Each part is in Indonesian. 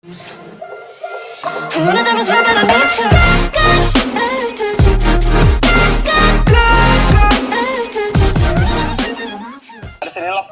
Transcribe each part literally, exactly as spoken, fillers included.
Sini lo.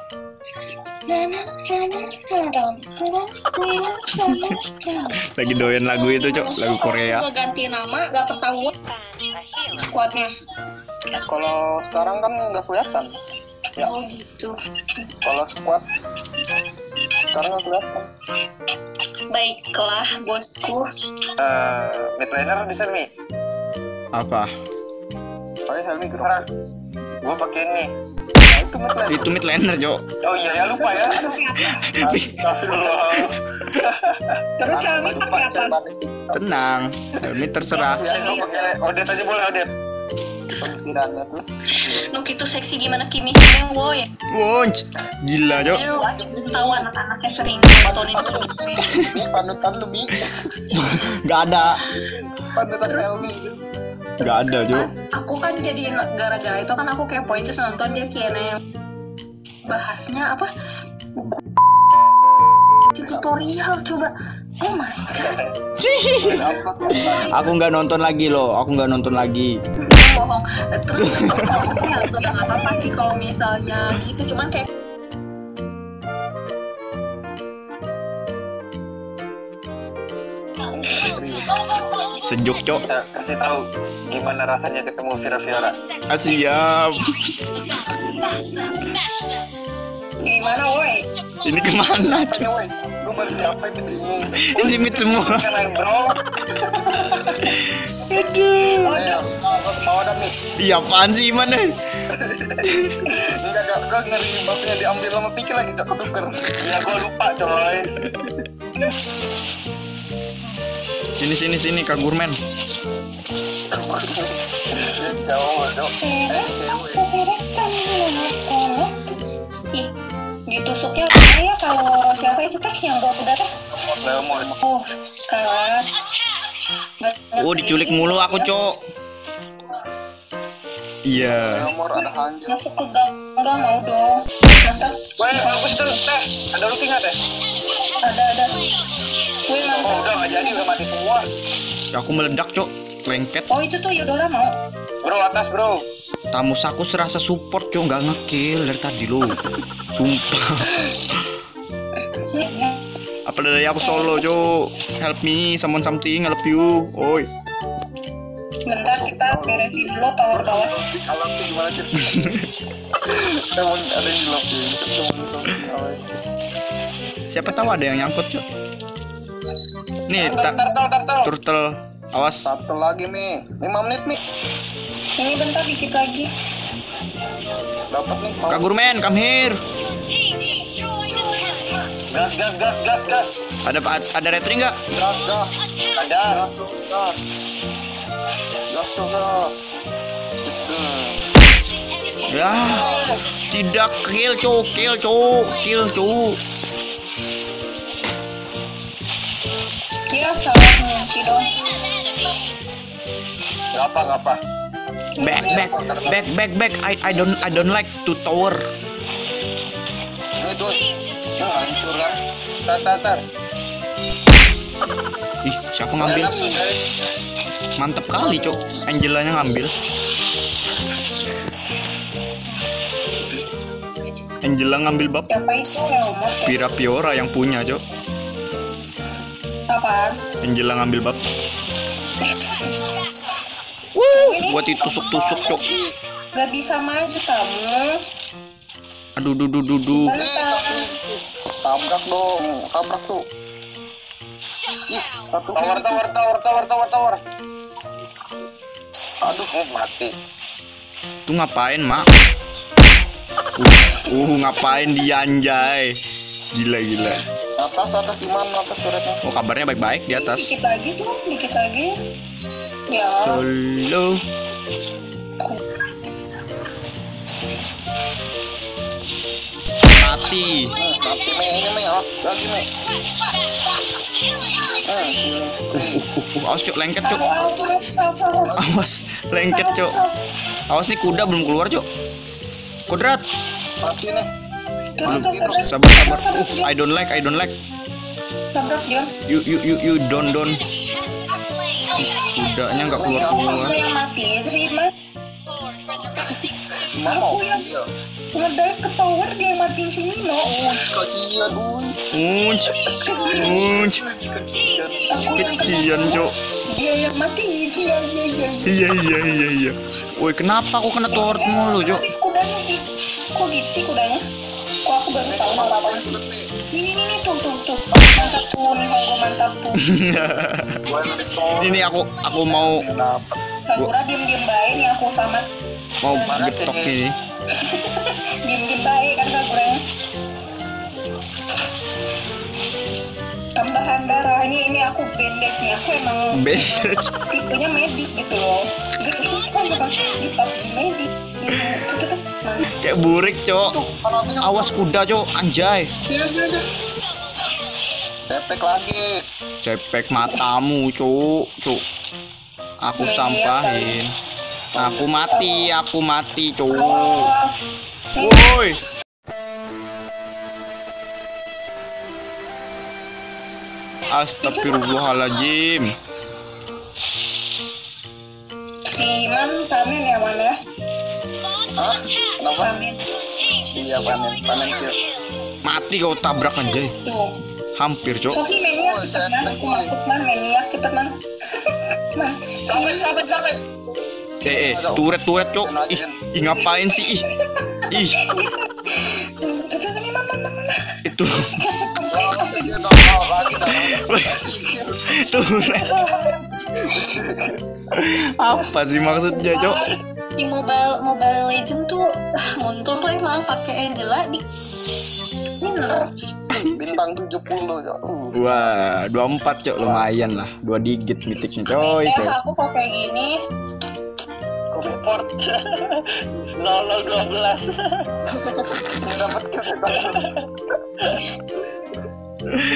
Lagi doyan lagu itu, Cok, lagu Korea. Gak ganti nama, gak ketahuan squadnya. Kalau sekarang kan nggak kelihatan. Ya. Oh gitu. Kalau squad sekarang nggak kelihatan. Baiklah bosku. Uh, mid laner bisa nih. Apa? Pakai Helmi ke sana. Gua pakai ini. Nah, itu mid laner. Itu mid laner, Cok. Oh iya ya, lupa ya. Astagfirullah. Terus Helmi kelihatan. Tenang, Helmi terserah. Ya, lo pakai Odet aja boleh, Odet. Pemikirannya tuh. Nuk itu seksi gimana Kiminya, woy. Wonj, gila, Cok. Tahu anak-anaknya sering nontonin itu. Ini panutan lu, Bi. Gak ada, Panutan Helmi. gak ada, Cok. Pas aku kan jadi gara-gara itu kan aku kepoin terus nonton dia Kiana yang bahasnya apa tutorial coba. Oh my god. Aku nggak nonton lagi loh, aku nggak nonton lagi. Bohong. Terus maksudnya ya nggak apa-apa sih kalau misalnya gitu, cuman kayak Sejuk, Cok. Kita kasih tahu gimana rasanya ketemu Vira Fiora. Ah, siap. gimana woi? Ini kemana, Cok? Ya, woi, lu baru siapa ini bingung. Ini mid semua. Kalian bro. Aduh. Ayo, mau ada nih. Iya, apaan sih, mana? Enggak, enggak, gue ngeri buffnya diambil sama pikir lagi, Cok, tuker. Ya gue lupa, coy. Sini, sini, sini, Kak Gurmen. Jauh, Cok. Eh, cewek. Ih, ditusuknya kayak kalau siapa itu teh yang bawa kuda teh? Lemon. Oh, kalah. Oh, diculik mulu aku, Cok. Iya. Lemon ada hanjir. Masuk ke gang, enggak mau dong. Mantap. Woi, bagus tuh, teh. Ada looting nggak, teh? Ada ada. Wih Oh, mantap. udah nggak jadi, udah mati semua. Aku meledak, Cok. Lengket. Oh itu tuh Yudola mau. Bro, atas, bro. Tamus aku serasa support, Cok, nggak ngekill dari tadi lo. Sumpah. Sini. Apa dari aku solo, Cok? Help me, someone something, help you. Oi. Bentar kita beresin dulu tower-tower. Alam tuh gimana, Cik? Lemon ada yang di lobby. Siapa tahu ada yang nyangkut, Cok. Nih, ta- Turtle, turtle. turtle. Awas. Satu lagi, Mi. lima menit, Mi. Ini bentar dikit lagi. Dapat nih. Mau. Kak Gurmen, come here. Gas, gas, gas, gas, gas. Ada ada retri nggak? Gas, gas. Ada. Gas, gas. Gas, gas. Ya, tidak kill, Cok, kill, Cok, kill, Cok. Kira salah ngunci dong. Ngapa, ngapa? Back, back, back, back, back. I I don't I don't like to tower. Ini tuh. Nah, hancur kan. Tar, tar, tar. Ih, siapa ngambil? Mantep kali, Cok. Angelanya ngambil. Angela ngambil bab. Siapa itu Leomot? Vira Fiora yang punya, Cok. Apaan? Angela ngambil bab. Wuh, buat ditusuk-tusuk, Cok. Gak bisa maju kamu. Aduh, duh, duh, duh, duh. Bentar. Tabrak dong. Tabrak tuh. Ih, satu tower, tower, tower, tower, tower, tower. Aduh, oh, mati. Tuh ngapain, Mak? Uh, uh, ngapain dia, anjay? Gila, gila. Atas, atas di mana? Atas turretnya. Oh, kabarnya baik-baik di atas. Dikit lagi tuh, dikit lagi. Ya. Solo. Mati. Hmm, mati, Me. Ini, Me. Oh, lagi, Me. Hmm, ini. Awas, Cok, lengket, Cok. Awas, awas. Awas, lengket, Cok. Awas nih, kuda belum keluar, Cok. Kodrat. Mati nih. Belum. Sabar, sabar. Uh, I don't like, I don't like. tabrak John. You you you you don don. Kudanya nggak keluar Aku keluar. yang mati sih mas. Mau. Aku yang ngedive ke tower dia yang matiin si Nino. Kok gila dun. Unj, unj. Aku yang Kecian cok. dia yang matiin. Iya iya iya. Iya iya iya iya. Woi kenapa aku kena torт mulu cok? Tapi kudanya gitu. Kok gitu sih kudanya? Kok aku baru tahu apa ini ini ini tuh tuh tuh. Mantap tuh nih Hongo mantap tuh. Gua yang ditolong. Ini aku aku mau Kenapa? Sakura diem-diem baik nih aku sama mau getok ini. diem-diem baik kan Sakura. Tambahan darah ini ini aku bandage nih aku emang Bandage. tipenya medik gitu loh. Gitu susah bukan di P U B G medik. Gitu tuh tuh. Nah, Kayak burik cok. Awas kuda cok anjay. ya ya ya. Cepek lagi. Cepek matamu cok cok. Aku sampahin. Aku mati, aku mati cok. Oh, Woi. Astagfirullahaladzim. si Man panen ya mana? Hah? Kenapa? Panen. Iya panen, panen sih. Mati kau tabrak anjay. Tuh. Hampir cok. Sofi maniak cepet man, aku masuk man maniak cepet man. Man, Sampai, sampai, sampai. Eh, eh, turet turet cok. Ih, ih ngapain sih? Ih, ih tuh tuh ini man man man. itu Dia nongol lagi dah. turet. Apa sih maksudnya cok? Si mobile mobile legend tuh ah, muntul tuh emang pakai Angela di bener. Bintang tujuh puluh ya. Uh. Wah, dua puluh empat cok lumayan lah. Dua digit mitiknya coy Eh coy. aku kok kayak gini. Report. nol nol dua belas. Dapat